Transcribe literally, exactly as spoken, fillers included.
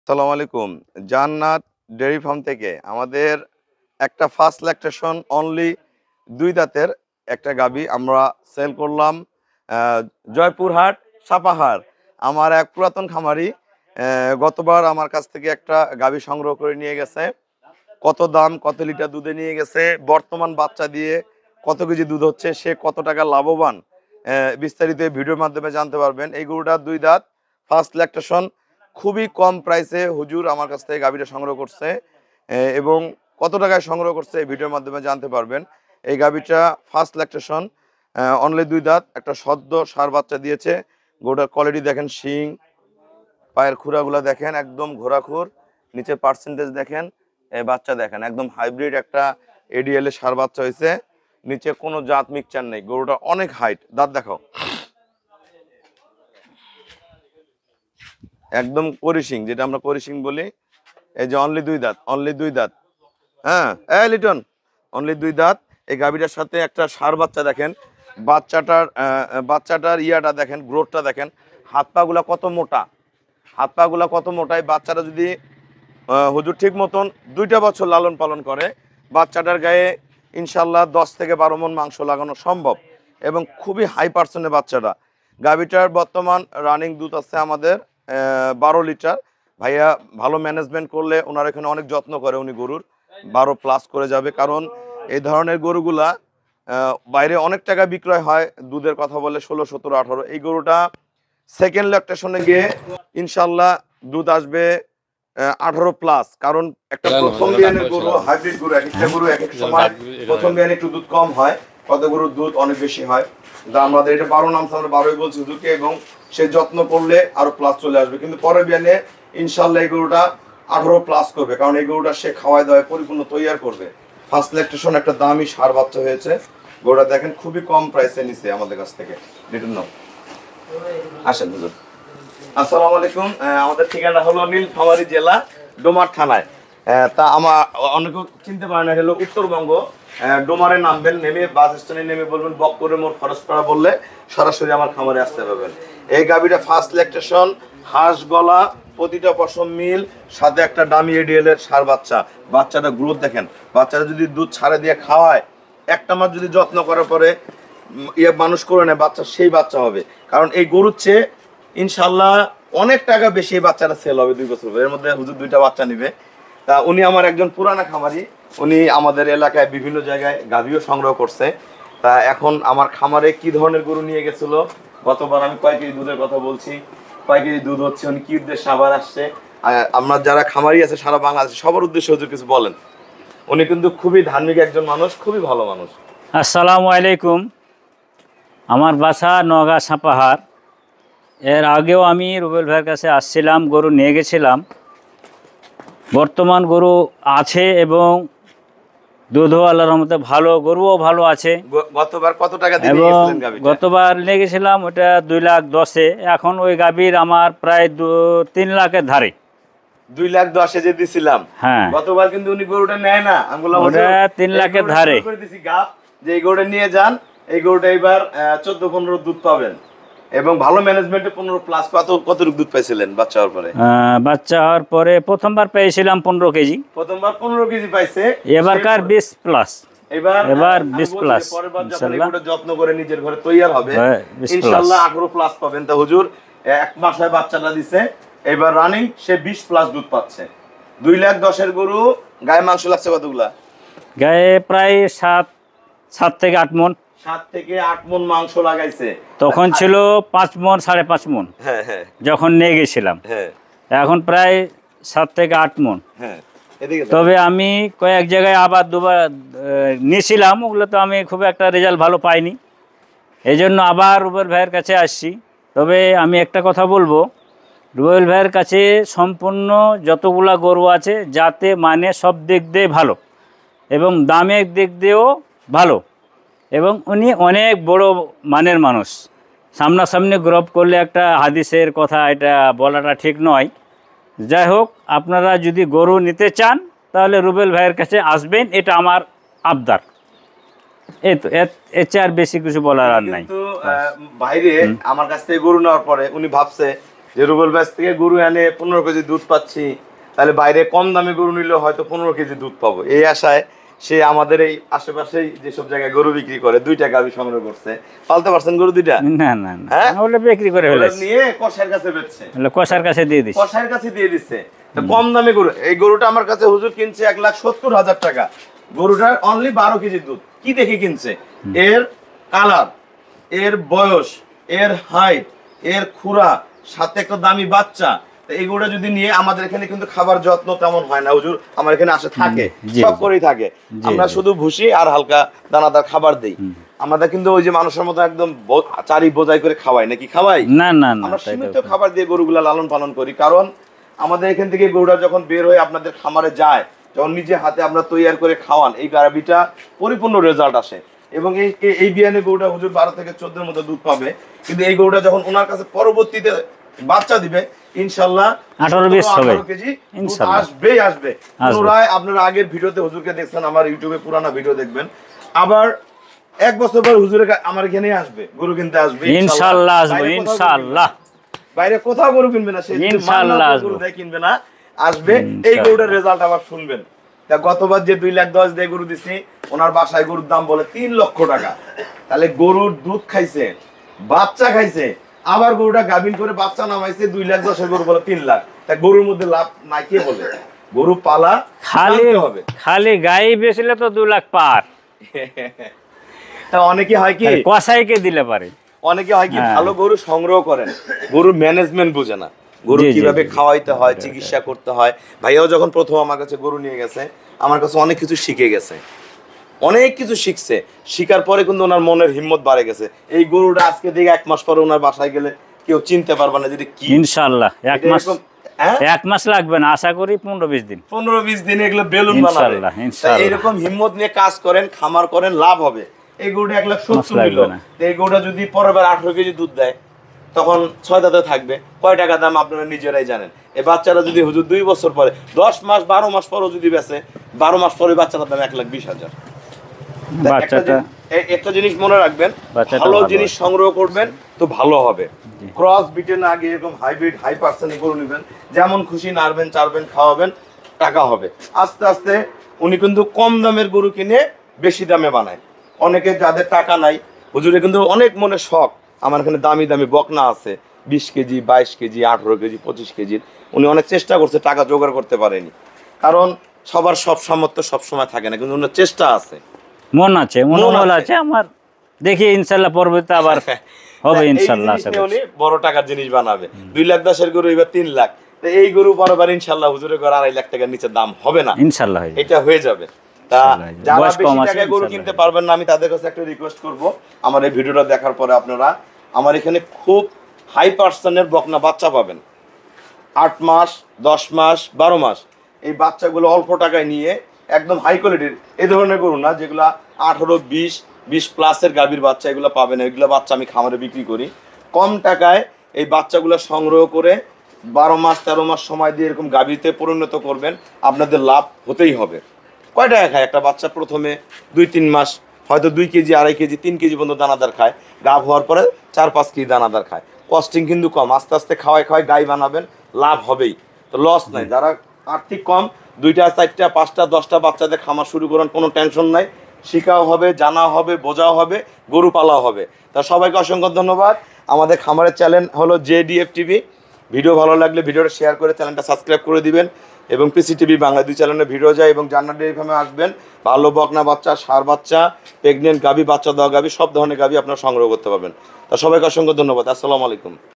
আসসালামু আলাইকুম। জান্নাত ডেইরি ফার্ম থেকে আমাদের একটা ফার্স্ট ল্যাকটেশন অনলি দুই দাঁতের একটা গাভী আমরা সেল করলাম আহ, জয়পুরহাট সাপাহার। আমার এক পুরাতন খামারি আহ, গতবার আমার কাছ থেকে একটা গাভী সংগ্রহ করে নিয়ে গেছে। কত দাম, কত লিটার দুধে নিয়ে গেছে, বর্তমান বাচ্চা দিয়ে কত কেজি দুধ হচ্ছে, সে কত টাকা লাভবান, আহ, বিস্তারিত এই ভিডিওর মাধ্যমে জানতে পারবেন। এই গরুটা দুই দাঁত ফার্স্ট ল্যাকটেশন, খুবই কম প্রাইসে হুজুর আমার কাছ থেকে গাভীটা সংগ্রহ করছে আহ, এবং কত টাকায় সংগ্রহ করছে এই ভিডিওর মাধ্যমে জানতে পারবেন। এই গাভীটা ফার্স্ট ল্যাকটেশন, অনলি দুই দাঁত, একটা সদ্য সার বাচ্চা দিয়েছে। গরুটার কোয়ালিটি দেখেন, শিং, পায়ের খুরাগুলা দেখেন একদম ঘোরাখুর, নিচে পার্সেন্টেজ দেখেন, এই বাচ্চা দেখেন একদম হাইব্রিড একটা এডিএল এর সার বাচ্চা হয়েছে। নিচে কোনো জাত মিক্সচার নেই, গরুটা অনেক হাইট। দাঁত দেখাও, একদম করিশিং, যেটা আমরা করিশিং বলি। এই যে অনলি দুই দাঁত, অনলি দুই দাঁত। হ্যাঁ এই লিটন, অনলি দুই দাঁত। এই গাভীটার সাথে একটা ষাঁড় বাচ্চা দেখেন, বাচ্চাটার আহ, বাচ্চাটার ইয়াটা দেখেন, গ্রোথটা দেখেন, হাত পা গুলা কত মোটা, হাত পা গুলা কত মোটা। এই বাচ্চাটা যদি আহ, হুজুর ঠিক মতন দুইটা বছর লালন পালন করে, বাচ্চাটার গায়ে ইনশাল্লাহ দশ থেকে বারো মন মাংস লাগানো সম্ভব, এবং খুবই হাই পার্সেন্টের বাচ্চাটা। গাভীটার বর্তমান রানিং দুধ আছে আমাদের বারো লিটার। ভাইয়া ভালো ম্যানেজমেন্ট করলে, ওনার এখানে অনেক যত্ন করে উনি গরুর, বারো প্লাস করে যাবে। কারণ এই ধরনের গরুগুলা আহ, বাইরে অনেক টাকা বিক্রয় হয়, দুধের কথা বলে ষোলো সতেরো আঠারো। এই গরুটা সেকেন্ড ল্যাকটেশনে গিয়ে ইনশাল্লাহ দুধ আসবে আঠারো প্লাস। কারণ একটা প্রথম বিয়ানের গরু, হাইব্রিড গরু, এক একটা গরু এক এক সময় প্রথম বিয়ানে একটু দুধ কম হয়, কত গরুর দুধ অনেক বেশি হয়। কিন্তু আমাদের এটা বারো নামছে, আমরা বারোই বলছি হুজুরকে, এবং সে যত্ন করলে আরো প্লাস চলে আসবে। কিন্তু পরের বিয়ানে ইনশাল্লাহ এই গরুটা আঠারো প্লাস করবে, কারণ এই গরুটা সে খাওয়াই দাওয়ায় পরিপূর্ণ তৈয়ার করবে। ফার্স্ট ল্যাকটেশন একটা দামি সার বাচ্চা হয়েছে। গরুটা দেখেন খুবই কম প্রাইসে নিছে আমাদের কাছ থেকে। রিটার্ন নাও, আসেন হুজুর। আসসালামু আলাইকুম। আমাদের ঠিকানা হলো নীলফামারী জেলা, ডোমার থানায়। তা আমার অনেকে চিনতে পারে না, হলো উত্তরবঙ্গ। ডোমারে নামবেন, নেমে বাস স্ট্যান্ডে নেমে বলবেন বক্করের মোড় খরচপাড়া বললে সরাসরি আমার খামারে আসতে পারবেন। এই গাভীটা ফার্স্ট ল্যাকটেশন, হাঁস গলা, প্রতিটা পশম মিল, সাথে একটা ডামি এডিএল এর সার বাচ্চা। বাচ্চাটা গ্রোথ দেখেন, বাচ্চাটা যদি দুধ ছাড়ে দিয়ে খাওয়ায়, একটা মাস যদি যত্ন করার পরে ইয়ে মানুষ করে নেয়, বাচ্চা সেই বাচ্চা হবে। কারণ এই গরুর চেয়ে ইনশাল্লাহ অনেক টাকা বেশি এই বাচ্চাটা সেল হবে দুই বছর। এর মধ্যে হুজুর দুইটা বাচ্চা নিবে। তা উনি আমার একজন পুরানা খামারি, উনি আমাদের এলাকায় বিভিন্ন জায়গায় গাভীও সংগ্রহ করছে। তা এখন আমার খামারে কি ধরনের গরু নিয়ে গেছিল, গতবার আমি কয় কেজি দুধের কথা বলছি, কয় কেজি দুধ হচ্ছে, উনি কি উদ্দেশ্যে আবার আসছে, আমরা যারা খামারি আছে সারা বাংলাদেশে সবার উদ্দেশ্যে হুজুর কিছু বলেন। উনি কিন্তু খুবই ধার্মিক একজন মানুষ, খুবই ভালো মানুষ। আসসালামু আলাইকুম। আমার বাসা নওগাঁ সাপাহার। এর আগেও আমি রুবেল ভাইয়ের কাছে আসছিলাম, গরু নিয়ে গেছিলাম। বর্তমান গরু আছে এবং দুধও আল্লাহর রহমতে ভালো, গরুও ভালো আছে। গতবার কত টাকা দিয়ে এবং নিয়েছিলেন গাভীটা? গতবার নিয়ে গেছিলাম ওটা দুই লাখ দশে। এখন ওই গাভীর আমার প্রায় দু তিন লাখের ধারে। দুই লাখ দশে যে দিছিলাম, হ্যাঁ, গতবার কিন্তু উনি গরুটা নেয় না, ওটা তিন লাখের ধারে। যে এই গরুটা নিয়ে যান, এই গরুটা এবার চোদ্দ পনেরো দুধ পাবেন, এবং ভালো ম্যানেজমেন্টে পনেরো প্লাস। কত কতটুকু দুধ পাইছিলেন বাচ্চা হওয়ার পরে? বাচ্চা হওয়ার পরে প্রথমবার পেয়েছিলাম পনেরো কেজি, প্রথমবার পনেরো কেজি পাইছে, এবারকার বিশ প্লাস। এবার এবার বিশ প্লাস, যত্ন করে নিজের ঘরে তৈয়ার হবে ইনশাআল্লাহ আঠারো প্লাস পাবেন। তা হুজুর এক মাস হয় বাচ্চাটা দিছে, এবার রানিং সে বিশ প্লাস দুধ পাচ্ছে। দুই লাখ দশের গরু, গায়ে মাংস লাগছে কতগুলা? গায়ে প্রায় সাত সাত থেকে আট মন, সাত থেকে আট মন মাংস লাগাইছে। তখন ছিল পাঁচ মন সাড়ে পাঁচ মন যখন নিয়ে গেছিলাম, এখন প্রায় সাত থেকে আট মন। তবে আমি কয়েক জায়গায় আবার দুবার নিয়েছিলাম, ওগুলো তো আমি খুব একটা রেজাল্ট ভালো পাইনি, এই জন্য আবার রুবেল ভাইয়ের কাছে আসছি। তবে আমি একটা কথা বলবো, রুবেল ভাইয়ের কাছে সম্পূর্ণ যতগুলা গরু আছে, যাতে মানে সব দিক দিয়ে ভালো এবং দামের দিক দিয়েও ভালো, এবং উনি অনেক বড় মানের মানুষ। সামনাসামনি গ্রপ করলে একটা হাদিসের কথা, এটা বলাটা ঠিক নয়। যাই হোক, আপনারা যদি গরু নিতে চান তাহলে রুবেল ভাইয়ের কাছে আসবেন, এটা আমার আবদার। এই তো, এর চেয়ে আর বেশি কিছু বলার আর নাই। বাইরে আমার কাছ থেকে গরু নেওয়ার পরে উনি ভাবছে যে রুবেল ব্যাস থেকে গরু এনে পনেরো কেজি দুধ পাচ্ছি, তাহলে বাইরে কম দামে গরু নিলেও হয়তো পনেরো কেজি দুধ পাবো, এই আশায় সে আমাদের এই আশেপাশেই যেসব জায়গায় গরু বিক্রি করে দুইটা গাভী সংগ্রহ করছে। পালতে পারছেন গরু দুইটা? না না না, হ্যাঁ ওগুলো বিক্রি করে ফেলেছে, নিয়ে কষার কাছে বেচছে, কষার কাছে দিয়ে দিচ্ছে, কষার কাছে দিয়ে দিচ্ছে। কম দামে গরু, এই গরুটা আমার কাছে হুজুর কিনছে এক লাখ সত্তর হাজার টাকা। গরুটার অনলি বারো কেজি দুধ। কি দেখে কিনছে? এর কালার, এর বয়স, এর হাইট, এর খুরা, সাথে একটা দামি বাচ্চা। এই গরুটা যদি নিয়ে আমাদের এখানে কিন্তু খাবার যত্ন তেমন হয় না হুজুর, আমার এখানে আসে থাকে সব করেই থাকে, আমরা শুধু ভুসি আর হালকা দানাদার খাবার দেই। আমাদের কিন্তু ওই যে মানুষের মতো একদম চারি বোঝাই করে খাওয়াই নাকি, খাওয়াই না না না, আমরা সীমিত খাবার দিয়ে গরুগুলা লালন পালন করি। কারণ আমাদের এখান থেকে গরুটা যখন বের হয়ে আপনাদের খামারে যায়, যখন নিজে হাতে আমরা তৈরি করে খাওয়ান, এই গাভীটা পরিপূর্ণ রেজাল্ট আসে। এবং এই এই বিয়ানে গরুটা হুজুর বারো থেকে চোদ্দের মধ্যে দুধ পাবে, কিন্তু এই গরুটা যখন ওনার কাছে পরবর্তীতে বাচ্চা দিবে ইনশাল্লাহ আঠারো বিশ হবে, কেজি আসবেই আসবে। পুনরায় আপনারা আগের ভিডিওতে হুজুরকে দেখছেন, আমার ইউটিউবে পুরানো ভিডিও দেখবেন। আবার এক বছর পর হুজুরে আমার এখানে আসবে, গরু কিনতে আসবে ইনশাআল্লাহ, আসবে ইনশাআল্লাহ। বাইরে কোথাও গরু কিনবে না, সে ইনশাআল্লাহ গরু দেয় কিনবে না, আসবে। এই গরুটার রেজাল্ট আবার শুনবেন। তা গতবার যে দুই লাখ দশ দিয়ে গরু দিছি, ওনার বাসায় গরুর দাম বলে তিন লক্ষ টাকা। তাহলে গরুর দুধ খাইছে, বাচ্চা খাইছে, আবার গরুটা গাভিন করে বাচ্চা নামাইছে, দুই লাখ দশের গরু বলে তিন লাখ। তা গরুর মধ্যে লাভ নাই কে বলে? গরু পালা খালি হবে, খালি গাই বেচলে তো দু লাখ পার। অনেকে হয় কি কসাইকে দিলে পারে, অনেকে হয় কি ভালো গরু সংগ্রহ করেন, গরুর ম্যানেজমেন্ট বুঝে না, গরু কিভাবে খাওয়াইতে হয়, চিকিৎসা করতে হয়। ভাইয়াও যখন প্রথম আমার কাছে গরু নিয়ে গেছে, আমার কাছে অনেক কিছু শিখে গেছে, অনেক কিছু শিখছে। শিখার পরে কিন্তু ওনার মনের হিম্মত বাড়ে গেছে। এই গরুটা আজকে থেকে এক মাস পরে ওনার বাসায় গেলে কেউ চিনতে পারবে না যে কি। ইনশাআল্লাহ এক মাস, এক মাস লাগবে না, আশা করি পনেরো বিশ দিন, পনেরো বিশ দিন এগুলো বেলুন বানাবে। এইরকম হিম্মত নিয়ে কাজ করেন, খামার করেন, লাভ হবে। এই গরুটা এক লাখ সত্তর দিল, এই গরুটা যদি পরের বার আঠারো কেজি দুধ দেয়, তখন ছয় দাঁতে থাকবে, কয় টাকা দাম আপনারা নিজেরাই জানেন। এই বাচ্চারা যদি হুজুর দুই বছর পরে, দশ মাস বারো মাস পরেও যদি বেচে, বারো মাস পরে বাচ্চাটার দাম এক লাখ বিশ হাজার। একটা জিনিস মনে রাখবেন, ভালো জিনিস সংগ্রহ করবেন তো ভালো হবে। ক্রস বিটে না গিয়ে এরকম হাইব্রিড হাই পার্সেন্ট গরু নেবেন, যেমন খুশি নাড়বেন, চাড়বেন, খাওয়াবেন, টাকা হবে। আস্তে আস্তে উনি কিন্তু কম দামের গরু কিনে বেশি দামে বানায়। অনেকে যাদের টাকা নাই, হুজুরে কিন্তু অনেক মনে শখ, আমার এখানে দামি দামি বকনা আছে, বিশ কেজি বাইশ কেজি আঠারো কেজি পঁচিশ কেজির। উনি অনেক চেষ্টা করছে, টাকা জোগাড় করতে পারেনি, কারণ সবার সব সামর্থ্য সবসময় থাকে না, কিন্তু ওনার চেষ্টা আছে, মন আছে, মনোবল আছে আমার। দেখি ইনশাআল্লাহ পরবর্তীতে আবার হবে ইনশাআল্লাহ। উনি বড় টাকার জিনিস বানাবে। দুই লাখ দশের গরু এবার তিন লাখ, এই গরু বরাবর ইনশাআল্লাহ হুজুরের ঘর আড়াই লাখ টাকার নিচে দাম হবে না, ইনশাআল্লাহ এটা হয়ে যাবে। তা যারা বেশি টাকায় গরু কিনতে পারবেন না, আমি তাদের কাছে একটা রিকোয়েস্ট করব, আমার এই ভিডিওটা দেখার পরে আপনারা আমার এখানে খুব হাই পার্সেন্টের বকনা বাচ্চা পাবেন, আট মাস দশ মাস বারো মাস। এই বাচ্চাগুলো অল্প টাকায় নিয়ে একদম হাই কোয়ালিটির, এই ধরনের গরু না যেগুলো আঠারো বিশ বিশ প্লাসের গাভীর বাচ্চা, এগুলো পাবেন। এগুলো বাচ্চা আমি খামারে বিক্রি করি কম টাকায়। এই বাচ্চাগুলো সংগ্রহ করে বারো মাস তেরো মাস সময় দিয়ে এরকম গাভীতে পরিণত করবেন, আপনাদের লাভ হতেই হবে। কয় টাকা খায় একটা বাচ্চা? প্রথমে দুই তিন মাস হয়তো দুই কেজি আড়াই কেজি তিন কেজি পর্যন্ত দানাদার খায়, গাভ হওয়ার পরে চার পাঁচ কেজি দানাদার খায়। কস্টিং কিন্তু কম, আস্তে আস্তে খাওয়াই খাওয়াই গাই বানাবেন, লাভ হবেই, তো লস নাই। যারা আর্থিক কম, দুইটা চারটা পাঁচটা দশটা বাচ্চাদের খামার শুরু করেন, কোনো টেনশন নাই, শিখাও হবে, জানাও হবে, বোঝাও হবে, গরু পালাও হবে। তা সবাইকে অসংখ্য ধন্যবাদ। আমাদের খামারের চ্যানেল হলো জেডিএফ টিভি। ভিডিও ভালো লাগলে ভিডিওটা শেয়ার করে চ্যানেলটা সাবস্ক্রাইব করে দিবেন, এবং পিসি টিভি বাংলা দুই চ্যানেলে ভিডিও যায়, এবং জান্নাত ডেইরি ফার্মে আসবেন। ভালো বকনা বাচ্চা, ষাঁড় বাচ্চা, প্রেগনেন্ট গাভী, বাচ্চা দেওয়া গাভী, সব ধরনের গাভী আপনারা সংগ্রহ করতে পারবেন। তা সবাইকে অসংখ্য ধন্যবাদ। আসসালামু আলাইকুম।